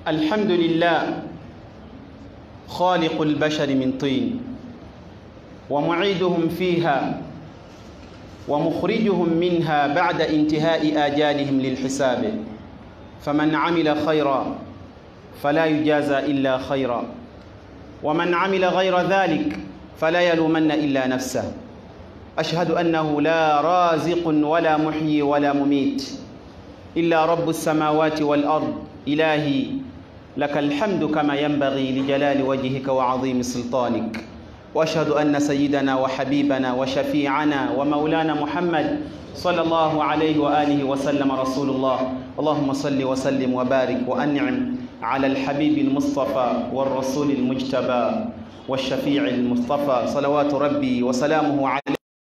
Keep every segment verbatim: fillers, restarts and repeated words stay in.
الحمد لله خالق البشر من طين ومعيدهم فيها ومخرجهم منها بعد انتهاء آجالهم للحساب، فمن عمل خيرا فلا يجازى إلا خيرا، ومن عمل غير ذلك فلا يلومن إلا نفسه. أشهد أنه لا رازق ولا محيي ولا مميت إلا رب السماوات والأرض. إلهي لك الحمد كما ينبغي لجلال وجهك وعظيم سلطانك. وأشهد أن سيدنا وحبيبنا وشفيعنا ومولانا محمد صلى الله عليه وآله وسلم رسول الله. اللهم صل وسلم وبارك وأنعم على الحبيب المصطفى والرسول المجتبى والشفيع المصطفى، صلوات ربي وسلامه عليه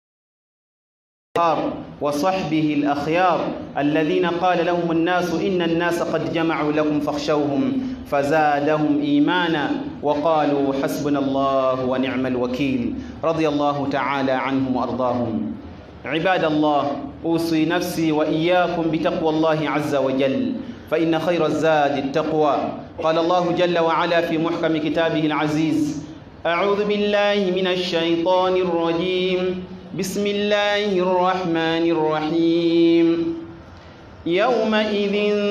وصحبه الأخيار الذين قال لهم الناس إن الناس قد جمعوا لكم فاخشوهم فزادهم إيمانا وقالوا حسبنا الله ونعم الوكيل، رضي الله تعالى عنهم وأرضاهم. عباد الله، أوصي نفسي وإياكم بتقوى الله عز وجل، فإن خير الزاد التقوى. قال الله جل وعلا في محكم كتابه العزيز: أعوذ بالله من الشيطان الرجيم، بسم الله الرحمن الرحيم. يومئذ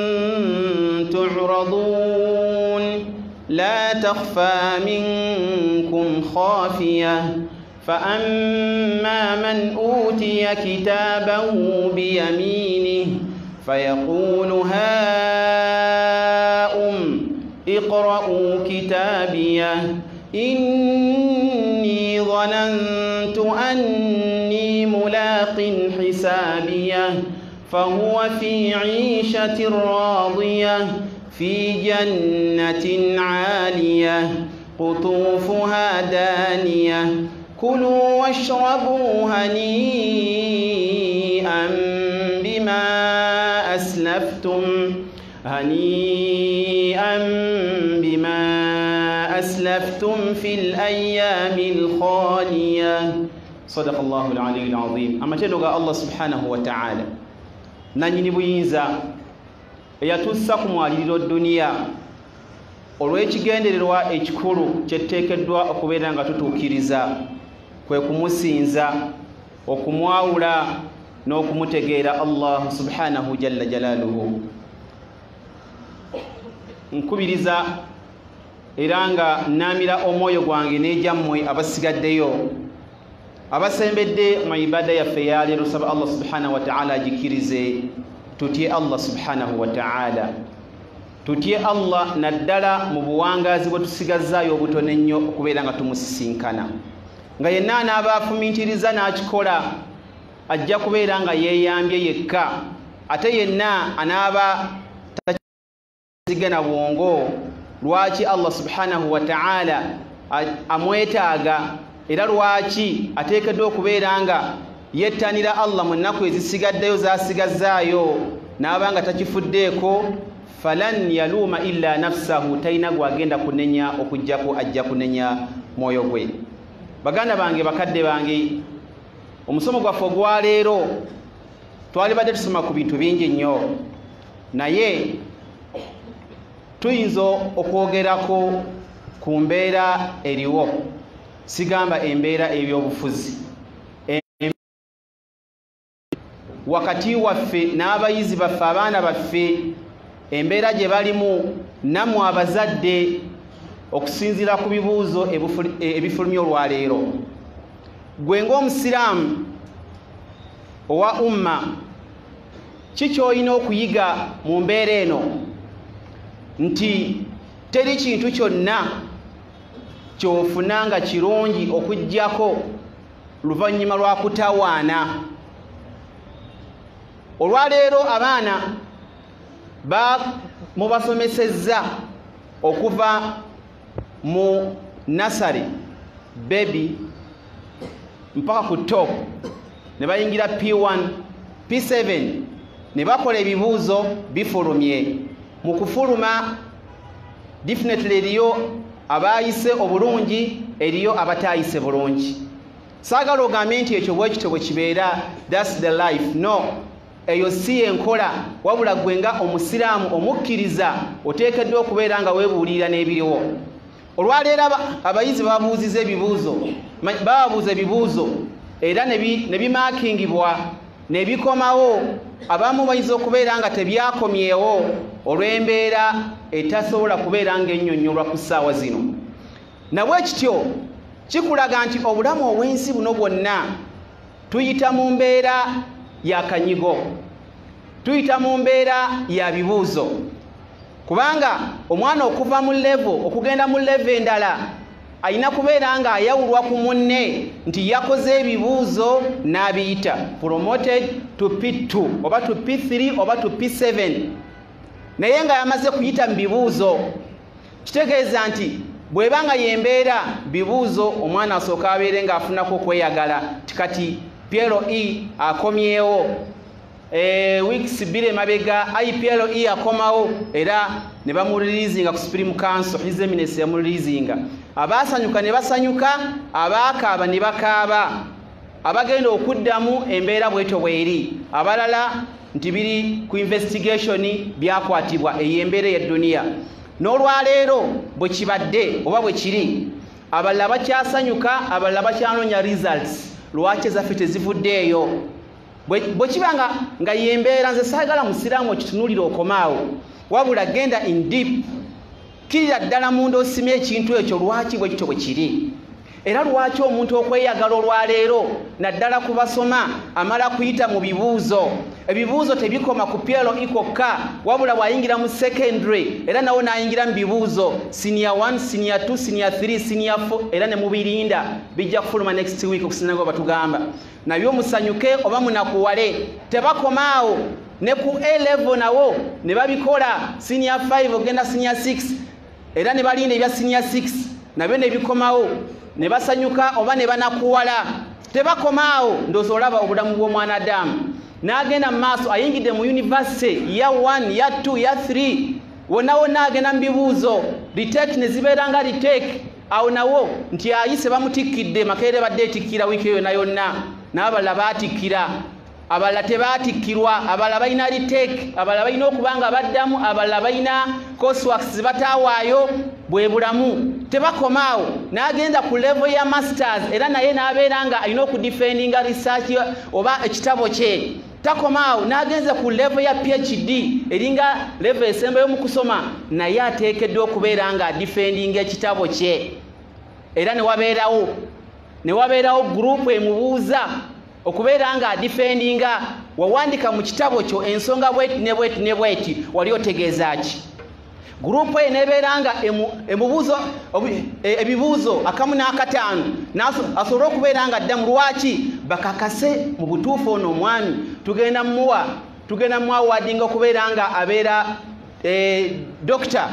تعرضون لا تخفى منكم خافية، فأما من أوتي كتابه بيمينه فيقول هاؤم اقرءوا كتابيه إني ظننت أني ملاق حسابيه فهو في عيشة راضية في جنة عالية قطوفها دانية كلوا واشربوا هنيئا بما أسلفتم هنيئا بما أسلفتم في الأيام الخالية. صدق الله العلي العظيم. أما تلقى الله سبحانه وتعالى نانيني بuyinza eyatussa ku mwaliriro dduniya olw'ekigendererwa ekikulu kyetuteekeddwa okubeera nga tutuukiriza, kwe kumusinza, okumwawula n'okumutegeera Allah subhanahu jalla jalaaluhu. Nkubiriza era nga naamira omwoyo gwange n'egyammwe abasigaddeyo abasembedde mu ibada yaffe ya leero, saba Allah subhanahu wa ta'ala agikirize. Tutye Allah subhanahu wa ta'ala, tutye Allah naddala mu buwangazi bwe tusigazaayo obutono ennyo okubeera nga tumusisinkana, nga yenna anaaba afumintiriza n'akikola ajja kubeera nga yeeyambye yekka, ate yenna anaaba tazigana bwongo lwaki Allah subhanahu wa ta'ala amwetaaga, era lwaki ateekeddwa okubeera nga yettanira Allah mu nnaku ezisigaddeyo zaasigazaayo n'abanga takifuddeeko. Falan yaluuma illa nafsahu, talina gwagenda kunenya okujjako, ajja kunenya mwoyo gwe. Baganda bange, bakadde bange, omusomo gwaffe ogwa leero twali badde tusoma ku bintu bingi nnyo, naye tuyinza okwogerako ku mbeera eriwo, sigamba embeera ebyobufuzi wakati waffe n'abayizi baffe, abaana baffe, embeera gye balimu nammwe abazadde, okusinziira ku bibuuzo ebifulumya olwaleero. Gwe ng'omusiraamu owa umma, ki ky'olina okuyiga mu mbeera eno? Nti teri kintu kyonna ky'ofuna nga kirungi okuggyako luvannyuma lwa kutawaana. Olwaleero abaana mubasomesezza okuva mu nasari baby mpaka ku top, ne bayingira P one P seven, ne bakola ebibuuzo bifulumye. Mu kufuluma definitely eriyo abayise obulungi, eriyo abatayise bulungi. Saagala ogambe nti ekyo bwe kityo bwe kibeera, that's the life. No, eyo si enkola wabula gwe nga omusiraamu omukkiriza oteekeddwa okubeera nga weebuulirira n'ebiriwo. Olwaleero abayizi babuuziza ebibuuzo bababuuza ebibuuzo era ne bimaakingibwa ne bikomawo, abamu bayinza okubeera nga tebyakomyewo olw'embeera etasobola kubeera ng'ennyonnyolwa ku ssaawa zino. Nabwe kityo kikulaga nti obulamu obw'ensi buno bwonna tuyita mu mbeera ya kanyigo, tuyita mu mbeera ya bibuuzo, kubanga omwana okuva mu levo okugenda mu levo endala ayina kubeera nga ayawulwa ku munne nti yakoze ebibuuzo n'abiyita promoted to P two oba to P three oba to P seven, naye nga yamaze kuyita mu bibuuzo. Kitegeeza nti bw'ebanga yembeera bibuuzo omwana asooka abeere ng'afunako okweyagala tikati P L E akomyewo, e, weeks bbiri emabega I P L E akomawo era ne bamulirizinga ku Supreme Council, His Eminence yamulirizinga. Abaasanyuka ne basanyuka, abaakaaba ne bakaaba, abagenda okuddamu embeera bwetyo bweri, abalala nti biri ku investigation byakwatibwa ey'embeera y'edduniya. N'olwaleero bwe kibadde oba bwe kiri, abalala bakyasanyuka, abalala bakyanoonya results. Lwaki ezaffe tezivuddeeyo? Bwe kibanga nga yembeera, nze saagala musiraamu okitunuulira okomaawo, wabula genda in deep, kirira ddala munda osimye ekintu ekyo lwaki bwe kityo bwe kiri. Era lwaki omuntu okweyagala olwaleero naddala kubasoma amala kuyita mu bibuuzo. Ebibuuzo tebikoma ku P L E kokka, wabula bw'ayingira mu secondary era nawo n'ayingira mu bibuuzo senior one, senior two, senior three, senior four, era ne mubirinda bijja kufuluma next week okusinanga batugamba. Nabyo musanyuke oba munakuwale, tebakomaawo ne ku A level nawo ne babikola senior five ogenda senior six, era ne balinda ebya senior six nabyo ne bikomawo ne basanyuka oba ne banakuwala. Tebakomaawo, ndowooza olaba obulamu bw'omwanadamu n'agenda mu maaso, ayingidde mu university ya one ya two ya three, wonna wonna agenda mu bibuuzo, retake ne zibeera nga retake, awo nawo nti ayise bamutikkidde, Makerere badde etikkira wiiki yonna yonna, n'abalala baatikkira, abalala tebaatikkirwa, abalala balina retake, abalala balina okuba nga baddamu, abalala balina courseworks zibataawaayo. Bwe bulamu. Tebakomaawo, n'agenda ku level ya masters era naye n'abeera nga alina okudefendinga research oba ekitabo kye. Takomaawo, n'agenze ku level ya P H D eringa level esembayo mu kusoma, naye ateekeddwa okubeera nga defendinga ekitabo kye. Era ne wabeerawo ne wabeerawo group emubuuza okubeera nga defendinga, wawandika mu kitabo kyo ensonga bweti ne bweti ne bweti, wali otegeeza ki? Gurupu eyo nebeera nga emubuuzo ebibuuzo akamu n'akataano asobole okubeera nga addamu. Lwaki? Bakakase mu butuufu ono omwami tugenda muwa tugenda muwa wadinga okubeera nga abeera dokita.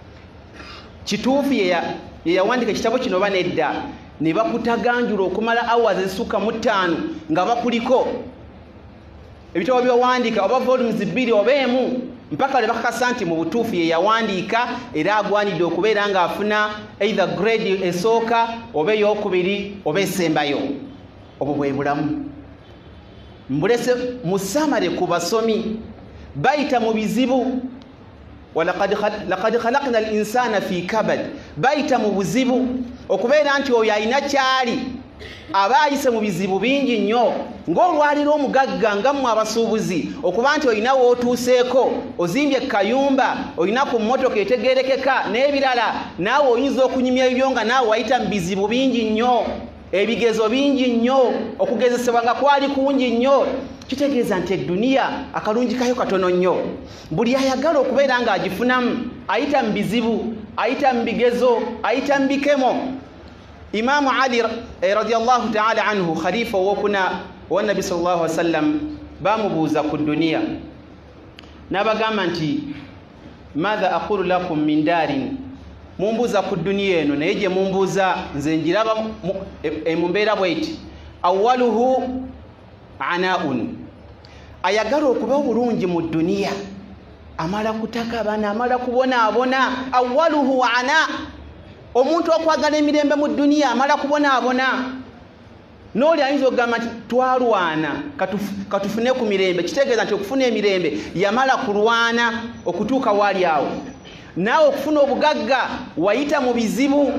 Kituufu yeyawandika ekitabo kino oba nedda? Ne bakutaganjula okumala hours ezisukka mu ttaano nga bakuliko ebitabo by'owandiika oba volumes bbiri oba emu, mpaka lwe bakakasa nti mu butuufu ye yawandiika era agwanidde okubeera ng'afuna either grade esooka oba ey'okubiri oba esembayo. Obwo bwe bulamu. Mbulese musamale ku basomi bayita mu bizibu. walaqad khalaqna al-insana fi kabad, bayita mu buzibu okubeera nti oyo alina kyali aba ayise mu bizibu bingi nnyo, ng'olwaliro omugagga nga mmwe abasuubuzi okuba nti olina w'otuuseeko, ozimbye kayumba, olina ku mmotoka etegeerekeka n'ebirala, naawe oyinza okunyumya ebyo nga naawe wayita mu bizibu bingi nnyo, ebigezo bingi nnyo, okugezesebwa nga kwali kungi nnyo. Kitegeeza nti edduniya akalungi kayo katono nnyo. Buli ayagala okubeera ng'agifunamu ayita mu bizibu, ayita mu bigezo, ayita mu bikemo. Imaamu Ali radiyallahu ta'ala anhu, khalifa owokuna wa Nabi sallallahu alaihi wasallam, bamubuuza ku dduniya n'abagamba nti madha aqulu lakum min darin, mumbuuza ku dduniya eno naye gye mumbuuza nze njiraba mu mbeera bw'eti. Awwaluhu anaun, ayagala okuba obulungi mu dduniya amala kutakabana, amala kubonaabona. Awwaluhu ana, omuntu okwagala emirembe mu dduniya amala kubonaabona. n'oli ayinza okugamba nti twalwana katufune ku mirembe, kitegeeza nti okufuna emirembe yamala kulwana okutuuka waali awo. Naawe okufuna obugagga wayita mu bizibu.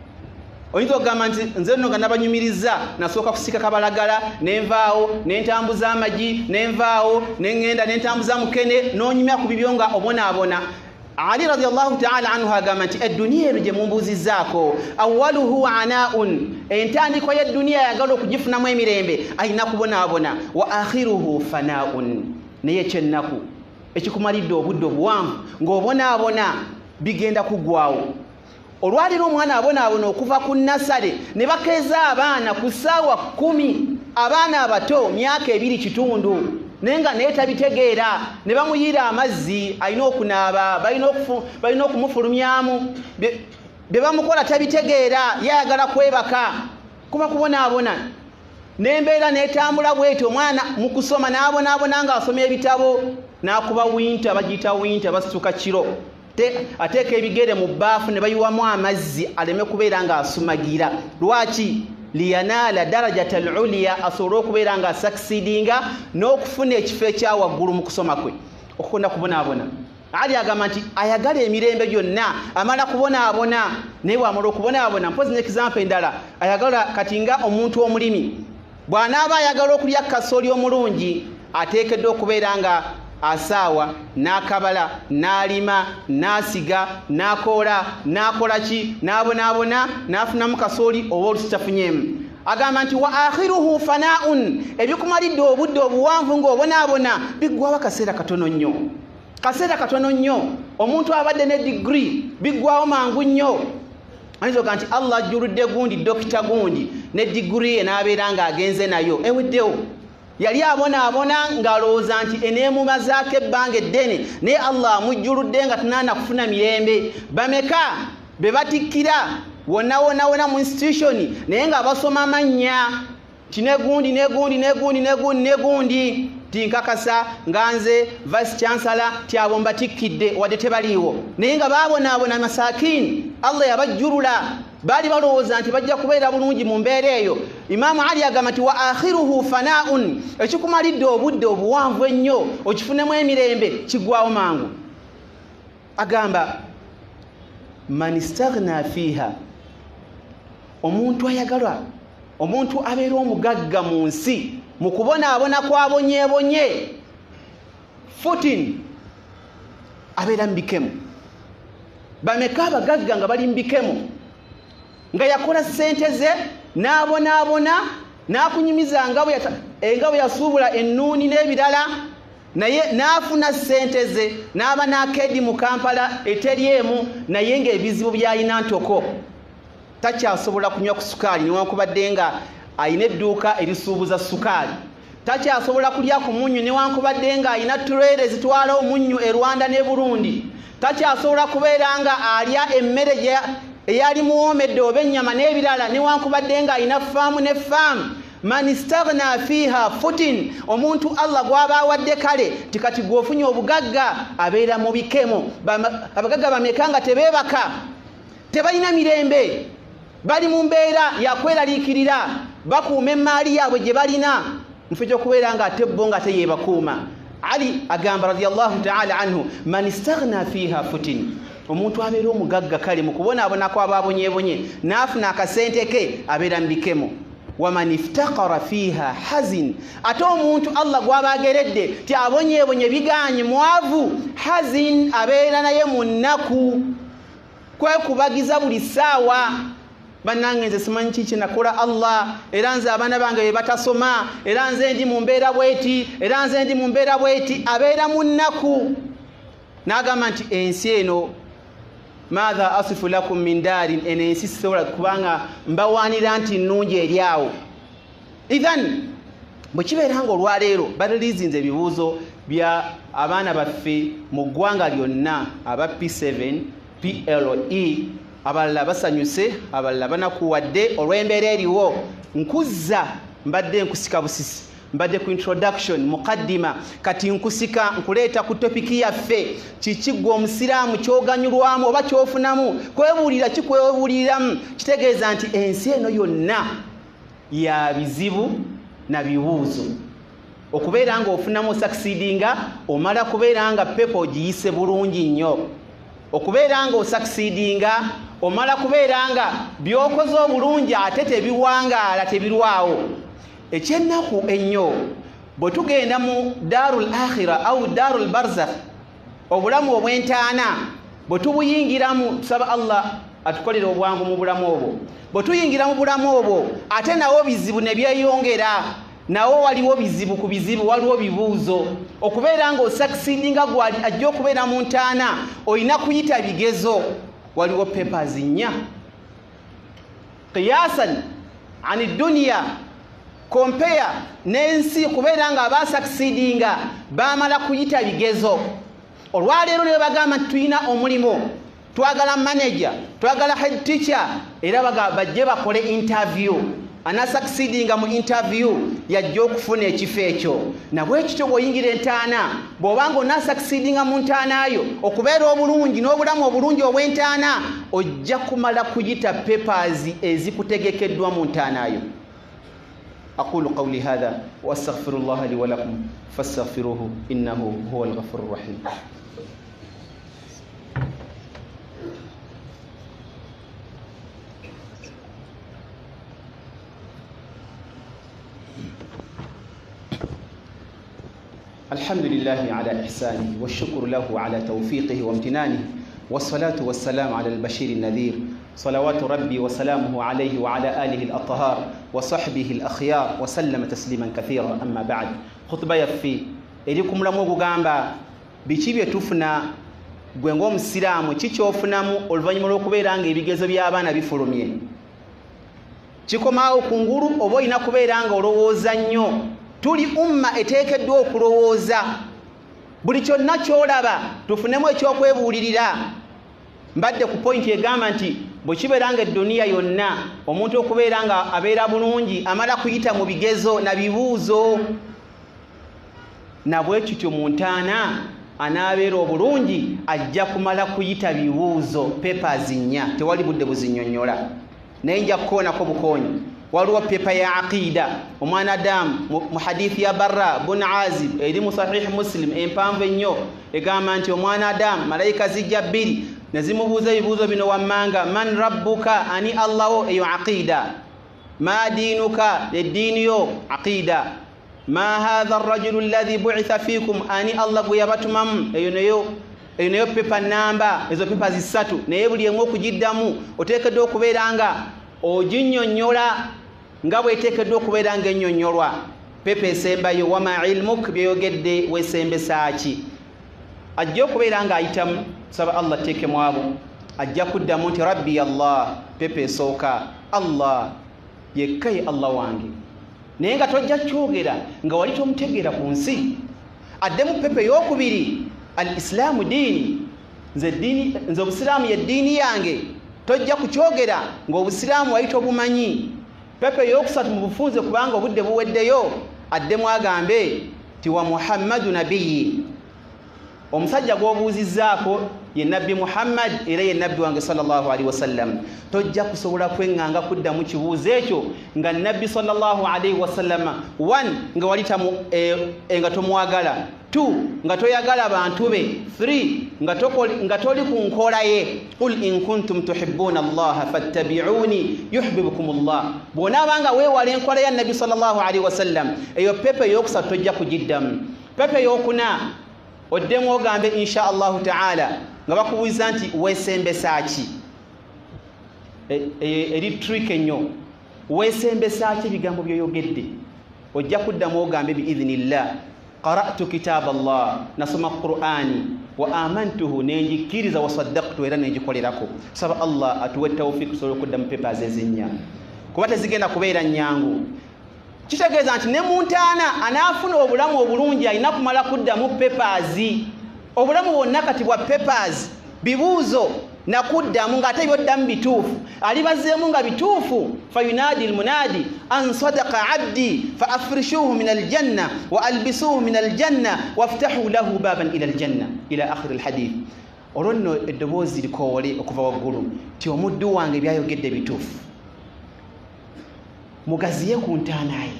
Oyinza okugamba nti nze nno nga nabanyumiriza nasooka kusika kabalagala nenvaawo nentambuza amagi nenvaawo nengenda nentambuza mukene n'onyumya ku bibyo nga obonaabona. Ali radiyallahu ta'ala anhu agamba nti edduniya eno gye mumbuuzizzaako awaluhu anaun, entandikwa y'edduniya yagala okugifunamu emirembe ayina kubonaabona, wa akhiruhu fanaun, naye ekyennaku ekikumalidde obudde obuwanvu ng'obonaabona bigenda kuggwaawo. Olwaliro omwana abonaabona okuva ku nasale ne bakeeza abaana ku ssaawa kkumi, abaana abato myaka ebiri kitundu, naye nga naye tabitegeera, ne bamuyiira amazzi alina okunaaba, balina okumufulumyamu, bye bamukola tabitegeera, yayagala kwebaka kuba kubonaabona. N'embeera n'etambula bw'etyo, omwana mu kusoma n'abonaabona ng'asoma ebitabo, n'akuba winta, bagiyita winta, basituka kiro, ateeka ebigere mu bbaafu ne bayiwamu amazzi aleme kubeera ng'asumagira. Lwaki? Liyanaala darajata al-uliya, asobole okubeera nga succeedinga n'okufuna ekifo ekya waggulu mu kusoma kwe, okukonda kubonaabona. Ali agamba nti ayagala emirembe gyonna, amala kubonaabona, naye wamala okubonaabona, mpozi n'ekizampa endala, ayagala kati nga omuntu omulimi bw'anaaba ayagala okulya kasooli omulungi, ateekeddwa okubeera nga asaawa n'akabala n'alima n'asiga n'akoola n'akola ki n'abonaabona n'afunamu kasooli oba olusi tafunyeemu. Agamba nti wa akhiruhu fanaun, ebikumalidde obudde obuwanvu ng'obonaabona biggwawo kaseera katono nnyo, kaseera katono nnyo. Omuntu abadde ne digiri biggwawo mangu nnyo. Ayinza okuga nti Allah ajjuludde gundi dokita gundi ne digiri ye n'abeera ng'agenze nayo eweddewo. Yali abonaabona ng'alowooza nti eneemumazaako ebbanga eddene, naye Allah amujjuludde nga tunaana kufuna mirembe. Bameka be batikkira wonna wonna wonna mu institution naye nga basoma mannya ti negundi negundi negundi negundi negundi, tinkakasa nga nze vice chancellor ti abo mbatikkidde wadde tebaliiwo, naye nga baabonaabona masakini Allah yabajjulula, baali balowooza nti bajja kubeera bulungi mu mbeera eyo. Imaamu Ali agamba nti wa akhiruhu fanaun, ekikumalidde obudde obuwanvu ennyo okifunemu emirembe kiggwawo mangu. Agamba man istaghna fiha, omuntu ayagalwa, omuntu abeera omugagga mu nsi mu kubonaabona kwabonyeebonye, futin abeera mbikemu. Bameka abagagga nga bali mbikemu, nga yakola ssente ze n'abonaabona n'akunyumiza nga bwe yasuubula ennuuni n'ebirala, naye n'afuna ssente ze n'aba n'akeedi mu Kampala eteri emu, naye ng'ebizibu by'alina ntoko. Takyasobola kunywa ku sukaali newankubadde nga alina edduuka erisuubuza sukaali. Takyasobola kulya ku munnyu newankubadde nga alina tureere zitwala omunnyu e Rwanda ne Burundi. Takyasobola kubeera nga alya emmere eyali muwoomedde oba ennyama n'ebirala newankubadde nga alina faamu ne faamu. Man istaghna fiha futin, omuntu Allah gw'aba awadde kale tikati gw'ofunye obugagga abeera mu bikemo. Abagagga bameka nga tebeebaka, tebalina mirembe, bali mu mbeera yakweraliikirira, bakuuma emmaali yaabwe gye balina mufo gy'okubeera nga ate bo nga teyeebakuuma. Ali agamba radiyallahu ta'ala anhu, man istaghna fiha futin, omuntu abeera omugagga kale mu kubonaabonako abaabonyeebonye n'afuna akasente ke abeera mu bikemo. Waman iftaqara fiha hazin, ate omuntu Allah gw'abaageredde ti abonyeebonye biganye mwavu, hazin abeera naye mu nnaku, kwekubagiza buli ssaawa. Bannange nze simanyi kiki nakola Allah, era nze abaana bange be batasoma, era nze ndi mu mbeera bweti, era nze ndi mu mbeera bweti, abeera mu nnaku. N'agamba nti ensi eno maadha asifu lakum min darin, eno ensi sisobola kubanga mbawaanira nti nnungi eri awo. Idhan bwe kibeera nga olwaleero balirizinze ebibuuzo bya abaana baffe mu ggwanga lyonna aba P seven P L E, abalala basanyuse, abalala banakuwadde olw'embeera eriwo. Nkuzza mbadde nkusika busisi, mbadde ku introduction mukaddima, kati nkusika nkuleeta ku topiki yaffe, kiki gwe omusiraamu kyoganyulwamu oba kyofunamu, kwebuulira kikwebuuliramu. Kitegeeza nti ensi eno yonna ya bizibu na bibuuzo okubeera nga ofunamu succeedinga omala kubeera nga pepa ogiyise bulungi nnyo okubeera nga osucceedinga omala kubeera nga byokoze obulungi ate tebiwangaala tebirwawo ekyennaku ennyo bwe tugenda mu darul akhira au darul barzakh obulamu obw'entaana bwe tubuyingiramu tusaba Allah atukolere obwangu mu bulamu obwo bwe tuyingira mu bulamu obwo ate nawo bizibu ne byeyongera nawo waliwo bizibu ku bizibu waliwo bibuuzo okubeera nga osucceedinga gwali ajja okubeera mu ntaana olina kuyita bigezo waliwo papers nnya qiyasan ani dunya compare n'ensi kubeera nga abasucceedinga bamala kuyita bigezo olwaleero ne bagamba nti tulina omulimu twagala manager twagala head teacher era bajje bakole interview ana succeedinga mu interview yajja okufuna ekifo ekyo nabwe ekityo bw'oyingira entaana bw'obanga ona succeedinga mu ntaana yo okubeera obulungi n'obulamu obulungi obw'entaana ojja kumala kuyita papers ezikutegekeddwa mu ntaana yo أقول قولي هذا وأستغفر الله لي ولكم فاستغفروه إنه هو الغفور الرحيم الحمد لله على إحسانه والشكر له على توفيقه وامتنانه والصلاة والسلام على البشير النذير صلوات ربي وسلامه عليه وعلى آله الأطهار وصحبه الأخيار وسلم تسليما كثيرا أما بعد خطبة يفي إليكم لموغو غامبا بيشيبي تفنا gwengo musiramu kikyofunamu oluvannyuma lw'okubeera nga ebigezo by'abaana bifulumye kikomaawo ku ngulu oba olina kubeera nga olowooza nnyo tuli umma eteekeddwa okulowooza buli kyonna kyolaba tufunemu ekyokwebuulirira mbadde ku pointi egamba nti bwe kibeera nga edduniya yonna omuntu okubeera nga abeera bulungi amala kuyita mu bigezo na bibuuzo nabwe kityo mu ntaana anaabeera obulungi ajja kumala kuyita bibuuzo papers nnya tewali budde buzinnyonnyola naye nja kukoonako bukoonyi waliwo pepa ya aqida omwana Adamu mu hadithi ya Barra bun Azib eri mu sahih Muslim empanvu ennyo egamba nti omwana Adamu malayika zijja bbiri ne zimubuuza ebibuuzo bino wammanga man rabbuka ani Allaho eyo aqida ma diinuka eddiini yo aqida ma hadha arrajulu alladhi bu'itha fikum ani Allah gwe yabatumamu eyo neyo eyo neyo pepa namba ezo pepa zisatu naye buli emu okugiddamu oteekeddwa okubeera nga oginnyonnyola nga bweteekeddwa okubeera nga ennyonnyolwa pepa esembayo wama ilmuk byeyogedde weesembesa ki ajja okubeera nga ayitamu saba Allah teekemu abo ajja kuddamu nti rabbi Allah pepa esooka Allah yekka ye Allah wange naye nga tojja kyogera nga wali tomutegeera ku nsi addemu pepa ey'okubiri al islaamu diini nze ddiini nze obusiraamu ye ddiini yange tojja kukyogera ng'obusiraamu wali tobumanyi pepa ey'okusatu mu bufunze kubanga obudde buweddeyo addemu agambe ti wa Muhammadu nabiyyi omusajja gw'obuuzizzaako ye nabbi Muhammad era ye nabbi wange sallallahu alaihi wasallam tojja kusobola kweŋŋanga kuddamu kibuuzo ekyo nga nabbi sallallahu alaihi wasallam one nga wali tamu e, e, nga tomwagala two nga toyagala bantu be three nga tokoli nga toli ku nkola ye qul in kuntum tuhibbuna Allah fattabi'uni yuhibbukum Allah bw'onaabanga weewala enkola ya nabbi sallallahu alaihi wasallam eyo pepa ey'okusatu tojja kugiddamu pepa ey'okuna oddemu ogambe insha Allahu ta'ala nga bakubuuza nti weesembesa ki eri trick ennyo weesembesa ki ebigambo byoyogedde ojja kuddamu ogambe biidhnillah qara'tu kitab Allah nasoma Qur'ani wa amantuhu nenjikiriza wa saddaqtu era nenjikolerako saba Allah atuwe tawfik solo kuddamu papers ezinnya kuba tezigenda kubeera nnyangu kitegeeza nti ne mu ntaana anaafuna obulamu obulungi alina kumala kuddamu papers obulamu bwonna kati bwa papers bibuuzo nakuddamu ng'ate byoddamu bituufu alibazeemu nga bituufu fayunaadi almunaadi an sadaqa abdi fa afrishuhu min aljanna wa albisuhu min aljanna waftahu lahu baban ila aljanna ila akhiri alhadith olwo nno eddoboozi likoowole okuva waggulu ti omuddu wange byayogedde bituufu mugaziye ku ntaanaye,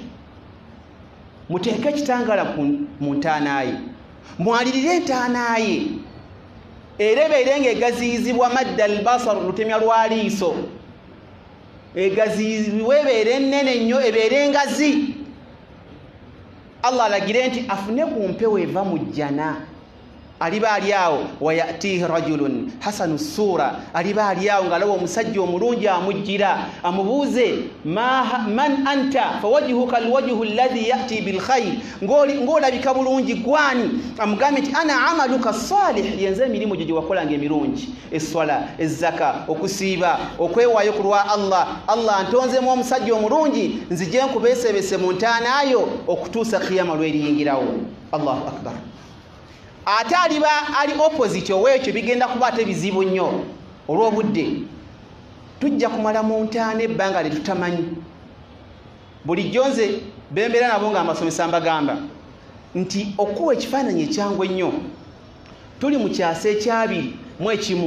muteeke ekitangala mu ntaanaye, mwalirire entaanaye era ebeere ng'egaziyizibwa madda albasar, lutemya lwa liiso, egaziyizibwa ebeere ennene nnyo, ebeere engazi. Allah alagire nti afune ku mpewo eva mu jjana. Aliba ali awo wayatihi rajulun hasanu sura, aliba ali awo ng'alaba omusajja omulungi amujjira, amubuuze man anta fawajhuka alwajhu alladhi yati bilkhayr, ng'olabika bulungi gwani? Amugambe nti ana amaluka salih, yenze emirimu gye gye wakolanga emirungi, esswala, ezzaka, okusiiba, okwewaayo ku lwa Allah. Allah antonzemu omusajja omulungi nzije nkubeesebese mu ntaanaayo okutuusa kiyama lweriyingirawo. Allahu akbar. Ate aliba ali opposite owekyo bigenda kuba ate bizibu nnyo olw'obudde. Tujja kumala mu ntaana ebbanga lye tutamanyi. Bulijjo nze bembeera nabo nga amasomesa mbagamba nti okuwa ekifaananyi ekyangu ennyo. Tuli mu kyasa ekyabiri mu ekimu,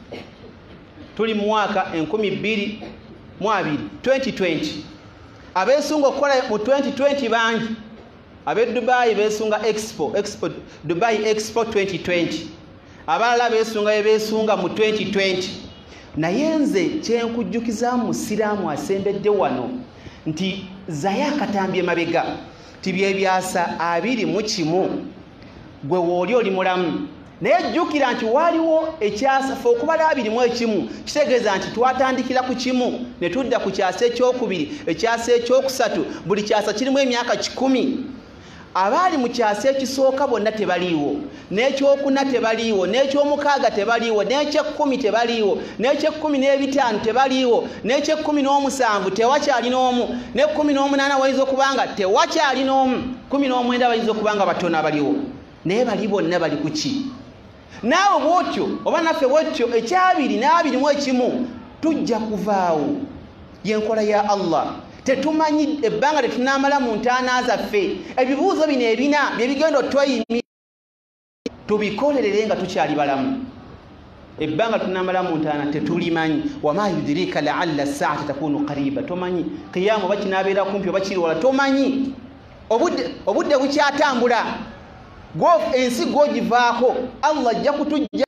tuli mu mwaka enkumi bbiri mu abiri twenty twenty. Abeesunga okukola mu twenty twenty bangi. Abe Dubai besunga Expo, Expo Dubai Expo twenty twenty. Abalala besunga besunga mu twenty twenty. Naye nze kyenkujjukiza mu Siraamu asembedde wano nti zaya akatambye mabega ti bye byasa abiri mu kimu gwe wooli oli mulamu. Naye jjukira nti waliwo ekyasa fe okubala abiri mu ekimu kitegeeza nti twatandikira ku kimu ne tudda ku kyasa ekyokubiri, ekyasa ekyokusatu, buli kyasa kirimu emyaka kikumi. Abaali mu kyasa ekisooka bonna tebaliiwo, n'ekyokuna tebaliiwo, n'ekyomukaaga tebaliiwo, n'ekyekkumi tebaliiwo, n'ekyekkumi n'ebitaano tebaliiwo, n'ekyekkumi n'omusanvu tewakyali n'omu, n'ekkumi n'omunaana wayinza okubanga tewakyali n'omu, kkumi n'omwenda bayinza okubanga batono abaliwo. Naye bali bonna bali ku ki? Naawe bw'otyo oba naffe bw'otyo ekyabiri n'abiri mu ekimu tujja kuvaawo. Y'enkola ya Allah. Tetumanyi ebbanga tetunamala mu ntaana zaffe. Ebibuuzo bino ebina bye bigenda otweyimira tubikolerere nga tukyali balamu. Ebbanga tunamala mu ntaana tetulimanyi. Wama yudirika la'alla as-sa'ata takunu qariba. Tomanyi qiyamu bakinabeera kumpi oba kiri wala, tomanyi. Obudde obudde bukyatambula. Gwo ensi gwogivaako. Allah ajja kutujja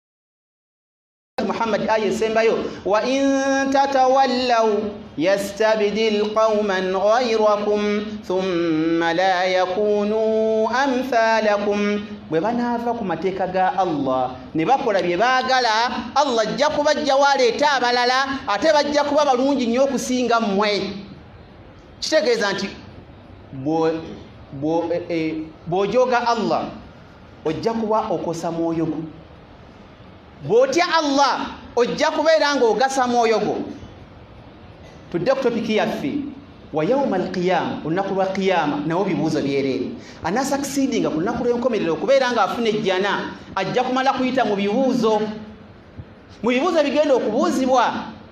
Muhammad aya esembayo wa in tatawallaw yastabdil qauman ghayrakum thumma la yakunu amthalakum. Bwe banaava ku mateeka ga Allah ne bakola bye baagala, Allah ajja kubajja waleeta abalala ate bajja kuba balungi nnyo okusinga mmwe. Kitegeeza nti bw'ojoga Allah ojja kuba okosa mwoyo gwo. Bw'otya Allah ojja kubeera ng'ogasa mwoyo gwo. Tudde ku topiki yaffe wa yawma alqiyama, olunaku lwa qiyama nawo bibuuzo byereere. Anasucceedinga ku lunaku lw'enkomerero okubeera ng'afuna ejjana ajja kumala kuyita mu bibuuzo. Mu bibuuzo bigenda okubuuzibwa.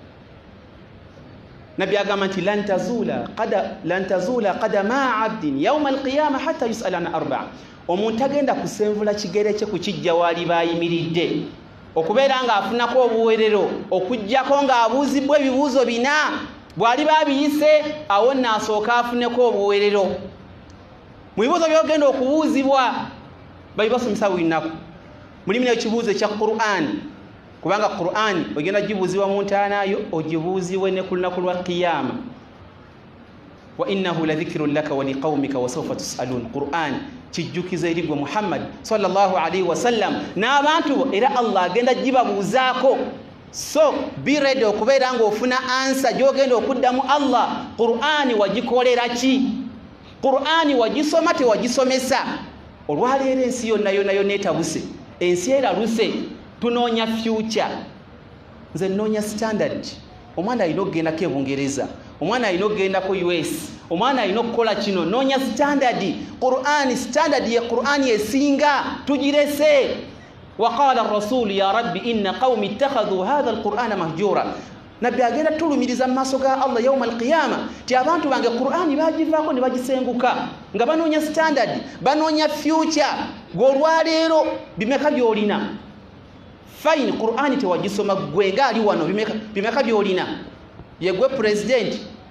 Nabbi agamba nti lan tazula qada lan tazula qadama abdin yawma alqiyama hatta yus'ala an arba'a. Omuntu agenda kusenvula kigere kye ku kijja waali baayimiridde okubeera ng'afunako obuweerero okujjako ng'abuuzibwa ebibuuzo bina. Bw'ali baabiyise awo nnaasooka afuneko obuweerero. Mu bibuuzo by'ogenda okubuuzibwa babibasomesa buli nnaku. Mulimu n'ekibuuzo ekya Qur'an, kubanga Qur'an ogenda gibuuzibwa mu ntaanayo ogibuuzibwe ne ku lunaku lwa qiyama. Wa innahu ladhikrun laka wa liqaumika wa sawfa tus'alun. Qur'an kijjukizo eri gwe Muhammad sallallahu alaihi wasallam n'abantu era Allah agenda gibabuuzaako. So be ready okubeera ng'ofuna ansa gy'ogenda okuddamu Allah. Qur'ani wagikolera ki? Qur'ani wagisoma tewagisomesa? Olwaleero ensi yonna yonna yonna etabuse, ensi eraluse, tunoonya future. Nze nnoonya standard. Omwana alina okugendako e Bungereza, omwana alina okugendako U S, omwana alina okukola kino, noonya standard. Qur'ani standard ye Qur'ani esinga tugirese. Waqala ar-rasul ya rabbi inna qaumi ittakhadhu hadha al-Qur'ana mahjura. Nabbi agenda tulumiriza mu maaso ga Allah yawma al-qiyama ti abantu bange Qur'ani bagivaako ne bagisenguka nga banoonya standard, banoonya future. Gw'olwaleero bimeka by'olina? Fine, Qur'ani tewagisoma gwe nga ali wano, bimeka bimeka by'olina? Ye gwe president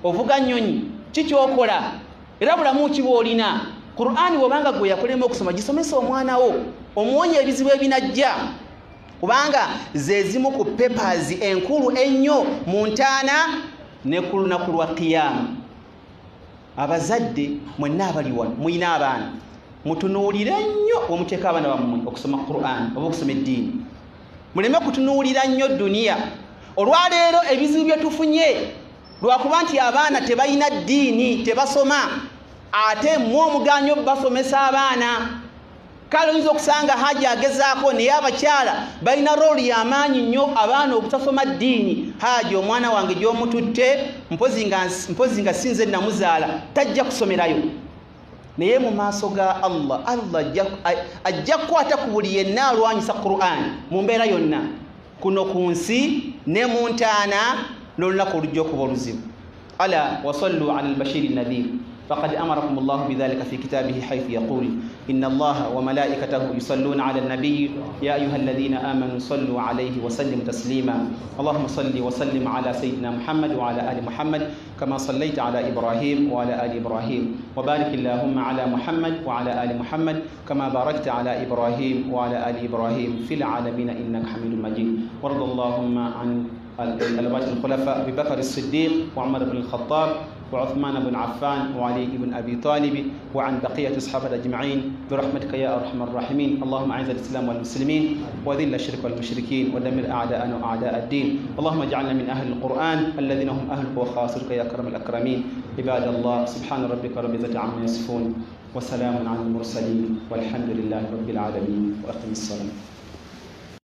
ovuga nnyonyi kikyokola era bulamu ki bw'olina. Qur'ani bw'obanga gwe yakolemu okusoma gisomesa omwana wo omuwonya ebizibu ebinajja kubanga ze zimu ku papers enkulu ennyo mu ntaana ne ku lunaku lwa qiyama. Abazadde mwenna abali wano muyina abaana mutunuulire nnyo omuteeka abaana bammwe okusoma Qur'ani oba okusoma eddiini. Muleme kutunuulira nnyo duniya. Olwaleero ebizibu bye tufunye lwakuba nti abaana tebalina ddiini tebasoma ate mu omuganyo basomesa abaana. Kale oyinza okusanga haji agezaako naye abakyala balina rooli y'amaanyi nnyo abaana obutasoma ddiini. Haji omwana wange gy'omututte mpozi nga sinze namuzaala tajja kusomerayo naye mu maaso ga Allah Allah ajja kukwata ku buli yenna alwanyisa Qur'ani mu mbeera yonna kuno ku nsi ne mu ntaana n'olunaku olujja okuba oluzibu. Ala wasallu ala albashiri nadhir فقد أمركم الله بذلك في كتابه حيث يقول إن الله وملائكته يصلون على النبي يا أيها الذين آمنوا صلوا عليه وسلموا تسليما. اللهم صل وسلم على سيدنا محمد وعلى آل محمد كما صليت على إبراهيم وعلى آل إبراهيم وبارك اللهم على محمد وعلى آل محمد كما باركت على إبراهيم وعلى آل إبراهيم في العالمين إنك حميد مجيد. وارض اللهم عن الأربعة الخلفاء أبي بكر الصديق وعمر بن الخطاب وعثمان بن عفان وعلي بن أبي طالب وعن بقية الصحابة أجمعين برحمتك يا أرحم الراحمين. اللهم أعز الإسلام والمسلمين وذل الشرك والمشركين ودمر أعداءنا وأعداء الدين. اللهم اجعلنا من أهل القرآن الذين هم أهلك وخاصتك يا أكرم الأكرمين. عباد الله سبحان ربك رب العزة عما يصفون وسلام على المرسلين والحمد لله رب العالمين وأقم الصلاة.